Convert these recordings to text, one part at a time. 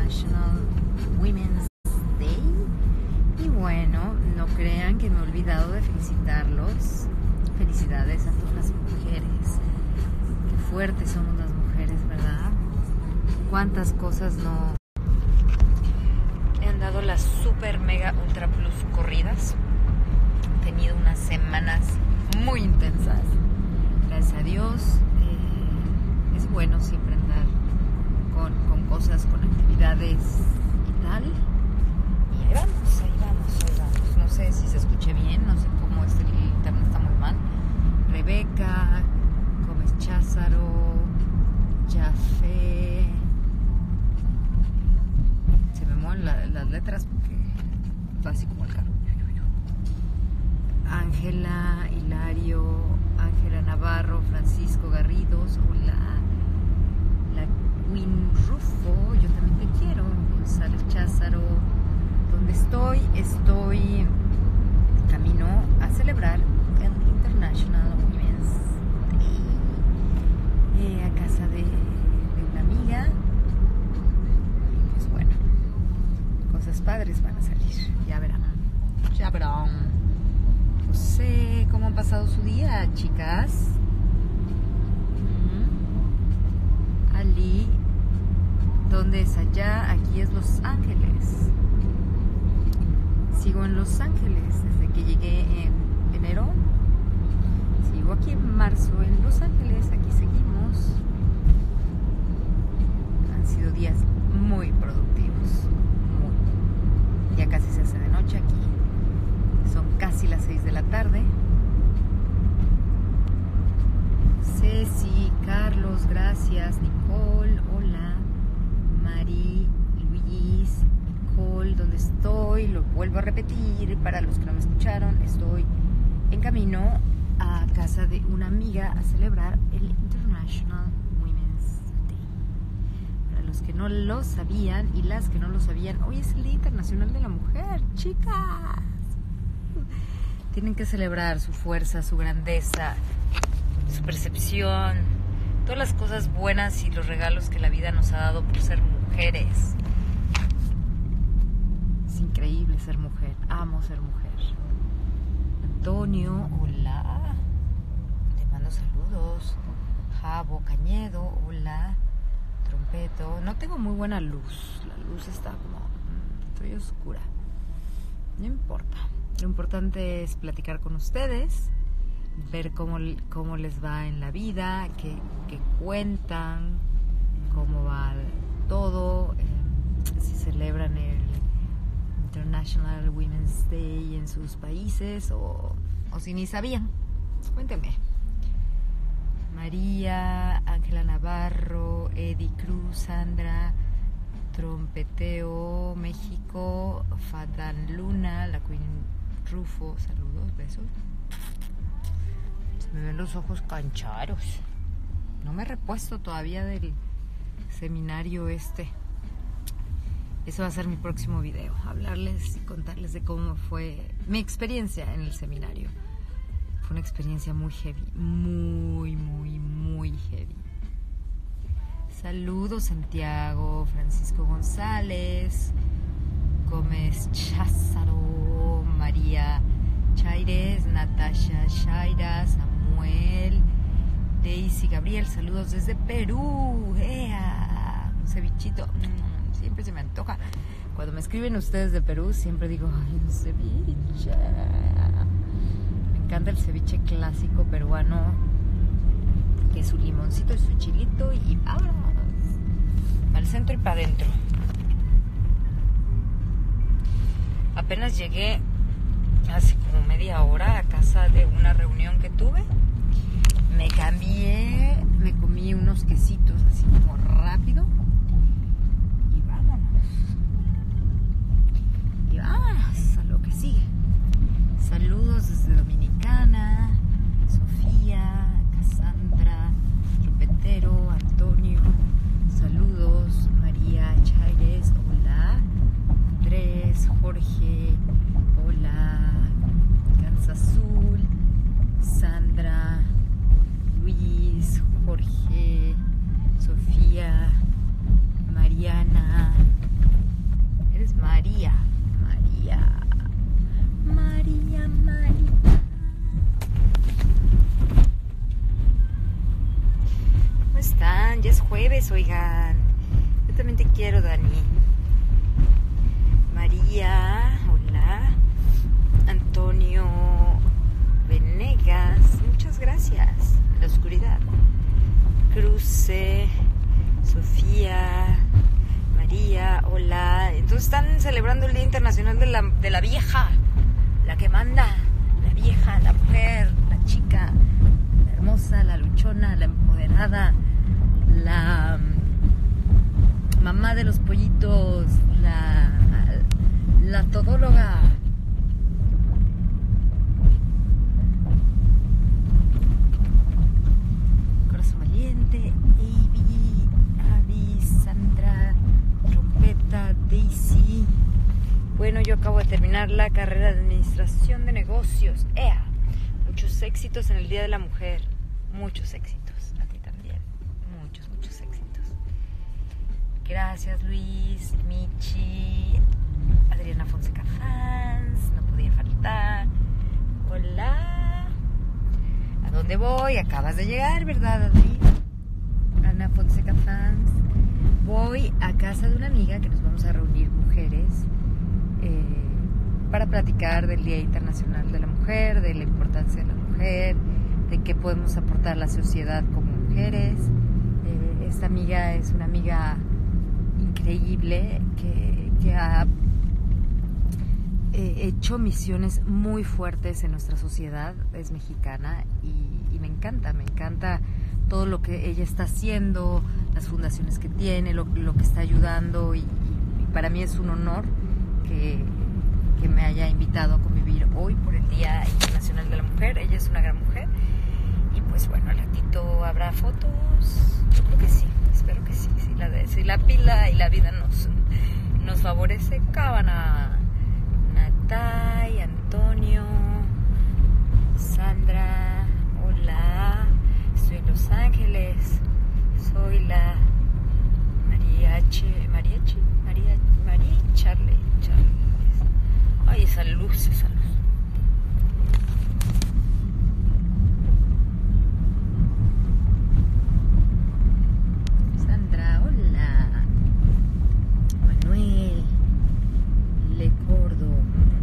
International Women's Day. Y bueno, no crean que me he olvidado de felicitarlos. Felicidades a todas las mujeres. Qué fuertes somos las mujeres, ¿verdad? Cuántas cosas no me han dado las super mega ultra plus corridas. He tenido unas semanas muy intensas, gracias a Dios. Es bueno siempre andar con cosas, con actividades y tal. Y ahí vamos. No sé si se escuche bien, no sé cómo es, el internet está muy mal. Rebeca, Gómez Cházaro, Jafé. Se me mueven las letras porque está así como el carro. Ángela, Hilario, Ángela Navarro, Francisco Garridos, hola. La Queen Rufo, yo también te quiero. González Cházaro, ¿dónde estoy? Estoy camino a celebrar el International Women's Day a casa de una amiga. Y pues bueno, cosas padres van a salir, ya verán. No sé cómo han pasado su día, chicas. Ali, ¿dónde es allá? Aquí es Los Ángeles. Sigo en Los Ángeles desde que llegué en enero. Sigo aquí en marzo en Los Ángeles. Aquí seguimos. Han sido días muy productivos. Ya casi se hace de noche aquí. Son casi las 6 de la tarde. Ceci, Carlos, gracias. Nicole, hola. Mari, Luis, Nicole, ¿dónde estoy? Lo vuelvo a repetir para los que no me escucharon. Estoy en camino a casa de una amiga a celebrar el International Women's Day. Para los que no lo sabían y las que no lo sabían, hoy es el Día Internacional de la Mujer, chicas. Tienen que celebrar su fuerza, su grandeza, su percepción, todas las cosas buenas y los regalos que la vida nos ha dado por ser mujeres. Es increíble ser mujer, amo ser mujer. Antonio, hola, te mando saludos. Javo Cañedo, hola. Trompeto, no tengo muy buena luz, la luz está como, estoy oscura, no importa. Lo importante es platicar con ustedes, ver cómo les va en la vida, qué cuentan, cómo va todo, si celebran el International Women's Day en sus países o si ni sabían. Cuéntenme. María, Ángela Navarro, Eddie Cruz, Sandra, Trompeteo, México, Fadan Luna, la Queen Rufo, saludos, besos. Se me ven los ojos cancharos. No me he repuesto todavía del seminario este. Eso va a ser mi próximo video. Hablarles y contarles de cómo fue mi experiencia en el seminario. Fue una experiencia muy heavy. Muy heavy. Saludos, Santiago, Francisco González, Gómez Cházaro, María Chaires, Natasha Shaira, Samuel, Daisy Gabriel, saludos desde Perú. ¡Ea! Un cevichito, siempre se me antoja. Cuando me escriben ustedes de Perú, siempre digo, ¡ay, un ceviche! Me encanta el ceviche clásico peruano, que es su limoncito y su chilito y vámonos al centro y para adentro. Apenas llegué hace como media hora a casa de una reunión que tuve. Me cambié, me comí unos quesitos así como rápido y vámonos a lo que sigue. Saludos desde Dominicana, Sofía, Cassandra, Trompetero, Antonio, saludos, María Chaires, hola, Andrés, Jorge, hola, Gansa Azul, Sandra, Luis, Jorge, Sofía, María. ¿Cómo están? Ya es jueves, oigan. Yo también te quiero, Dani. María, hola. Antonio Venegas, muchas gracias. La oscuridad. Cruce, Sofía, María, hola. Entonces están celebrando el Día Internacional de la Vieja, la que manda, la vieja, la mujer, la chica, la hermosa, la luchona, la empoderada, la mamá de los pollitos, la todóloga. Corazón valiente, Avi, Sandra, trompeta, Daisy. Bueno, yo acabo de terminar la carrera de administración de negocios. ¡Ea! Muchos éxitos en el Día de la Mujer. Muchos éxitos. A ti también. Muchos éxitos. Gracias, Luis, Michi, Adriana Fonseca Fans. No podía faltar. Hola. ¿A dónde voy? Acabas de llegar, ¿verdad, Adri? Ana Fonseca Fans. Voy a casa de una amiga que nos vamos a reunir mujeres para platicar del Día Internacional de la Mujer, de la importancia de la mujer, de qué podemos aportar a la sociedad como mujeres. Esta amiga es una amiga increíble que ha hecho misiones muy fuertes en nuestra sociedad. Es mexicana y me encanta todo lo que ella está haciendo, las fundaciones que tiene, lo que está ayudando y para mí es un honor que me haya invitado a convivir hoy por el Día Internacional de la Mujer. Ella es una gran mujer y pues bueno, al ratito habrá fotos. Yo creo que sí, espero que sí. Si la pila y la vida nos favorece. Cábana, Natay, Antonio, Sandra, hola. Estoy en Los Ángeles. Soy la María Charlie. Ay, esa luz. Sandra, hola. Manuel Lecordo.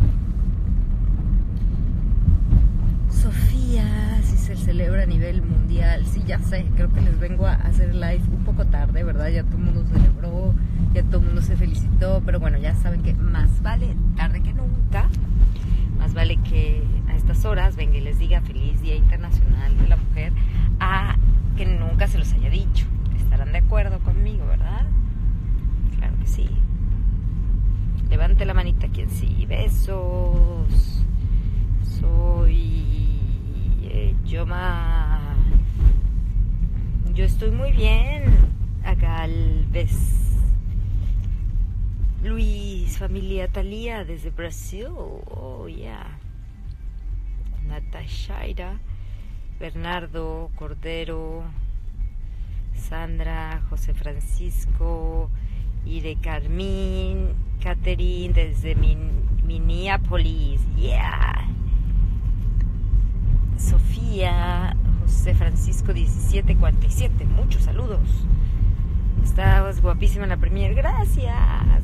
Sofía, si se celebra a nivel mundial. Sí, ya sé, creo que les vengo a hacer live un poco tarde, ¿verdad? Ya todo el mundo celebró, ya todo el mundo se felicitó, pero bueno, ya saben que más vale tarde que nunca. Más vale que a estas horas venga y les diga feliz Día Internacional de la Mujer a que nunca se los haya dicho. Estarán de acuerdo conmigo, ¿verdad? Claro que sí. Levante la manita quien sí. Besos. Soy Yoma. Yo estoy muy bien. Galvez. Luis, familia Talía desde Brasil. Oh, yeah. Natashaira, Bernardo Cordero, Sandra, José Francisco, Ire Carmín, Catherine desde Minneapolis. Yeah. Sofía, José Francisco 1747. Muchos saludos. Estabas guapísima en la premier. Gracias.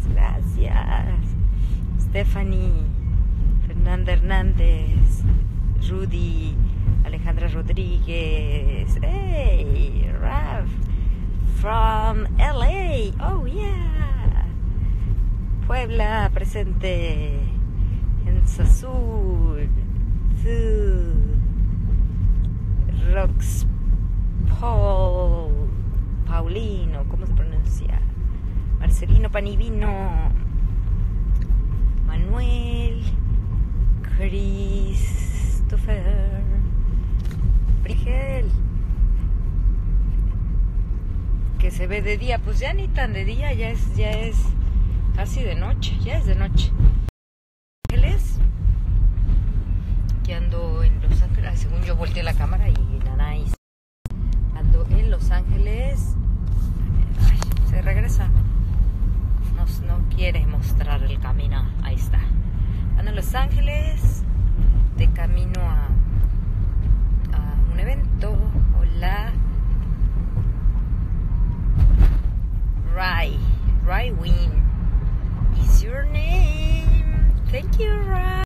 Stephanie, Fernanda Hernández, Rudy, Alejandra Rodríguez. Hey, Raf, from LA. Oh, yeah. Puebla, presente. En Sazul. Rox Paulino, ¿cómo se pronuncia? Marcelino Panivino, Manuel, Christopher, Brigel, que se ve de día, pues ya ni tan de día, ya es casi de noche, ya es de noche. Ángeles, que ando en Los Ángeles, según yo volteé la cámara y nanáis. Ando en Los Ángeles. Ay, se regresa. No no quiere mostrar el camino. Ahí está. Ando en Los Ángeles, de camino a un evento. Hola. Rai Win is your name. Thank you, Rai.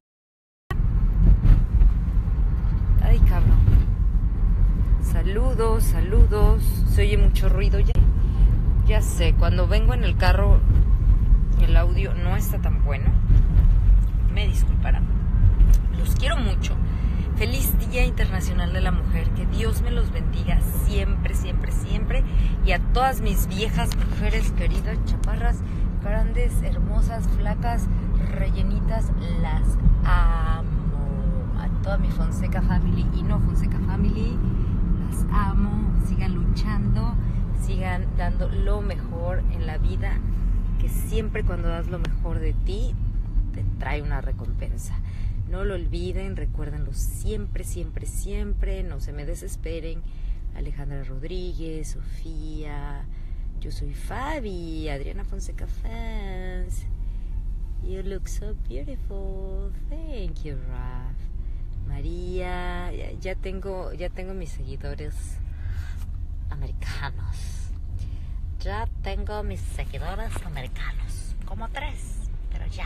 Ay, cabrón. Saludos. Se oye mucho ruido ya. Ya sé, cuando vengo en el carro el audio no está tan bueno. Me disculparán. Los quiero mucho. Feliz Día Internacional de la Mujer. Que Dios me los bendiga siempre, siempre, siempre. Y a todas mis viejas mujeres queridas, chaparras, grandes, hermosas, flacas, rellenitas, las amo. A toda mi Fonseca Family y no Fonseca Family, las amo. Sigan luchando, sigan dando lo mejor en la vida. Que siempre cuando das lo mejor de ti, te trae una recompensa. No lo olviden, recuérdenlo siempre, siempre, siempre. No se me desesperen. Alejandra Rodríguez, Sofía, yo soy Fabi, Adriana Fonseca Fans. You look so beautiful. Thank you, Raf. María, ya tengo mis seguidores americanos. Ya tengo mis seguidores americanos. Como 3, pero ya.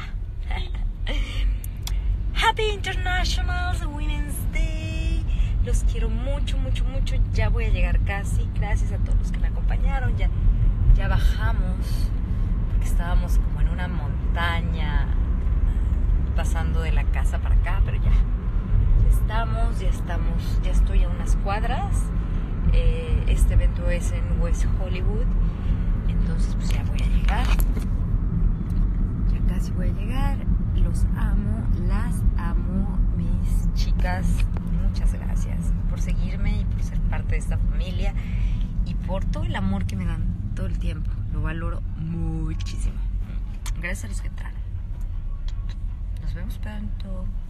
Happy International Women's Day. Los quiero mucho, mucho, mucho. Ya voy a llegar casi. Gracias a todos los que me acompañaron. Ya bajamos. Porque estábamos como en una montaña, pasando de la casa para acá. Pero ya estamos. Ya estoy a unas cuadras. Este evento es en West Hollywood. Entonces pues ya voy a llegar. Ya casi voy a llegar. Los amo, las amo, mis chicas. Muchas gracias por seguirme y por ser parte de esta familia y por todo el amor que me dan todo el tiempo. Lo valoro muchísimo. Gracias a los que traen. Nos vemos pronto.